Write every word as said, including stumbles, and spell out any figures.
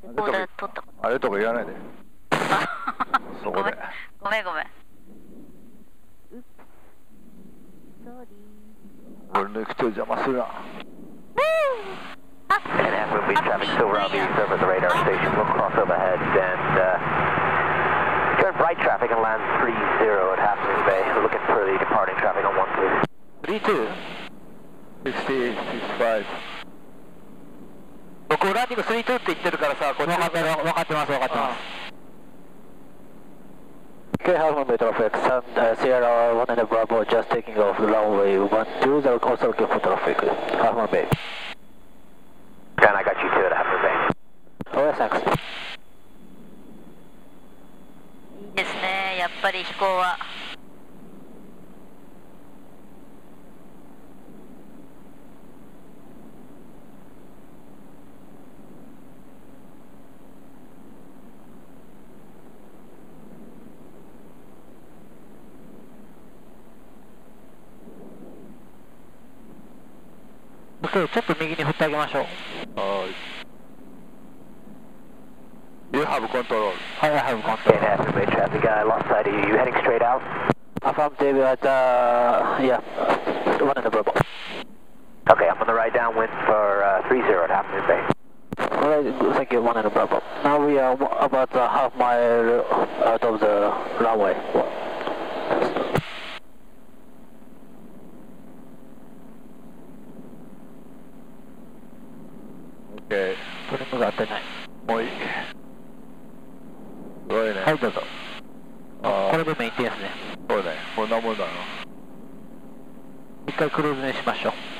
レコーダー撮った。 あれとか言わないで。そこで。 ごめんごめん。 俺の行く手を邪魔するな。 And half moon beach traffic still around the surface of the radar station. We'll cross overhead and uh, turn right traffic and land three zero at Half Moon Bay. We're looking for the departing traffic on one two. three two? sixty-eight, sixty-five. 僕ランディングスリーツーって言ってるからさ、こっち分かってます分かってます分かってます。 Okay, Half Moon Bay traffic, Sun, uh, Sierra one and Bravo just taking off the runway one two. They're also looking for traffic. Half Moon Bay. And I got you two at Half Moon Bay. Oh, yes, thanks. いいですね、やっぱり飛行は。 ちょっと右に振ってあげましょう。 はい。You have control. I have control. Okay, Half Moon Bay traffic, I lost sight of you. You heading straight out? Affirmative at, uh, yeah, one in the Bravo. Okay, I'm on the right downwind for uh, three zero at Half Moon Bay. Alright, thank you, one in the Bravo. Now we are about a half mile out of the runway. Okay. トリムが合ってない。 もういい。すごいね。 はい、どうぞ。 あこれでメインテですね。 そうね。こんなもんだな。 一回クルーズにしましょう。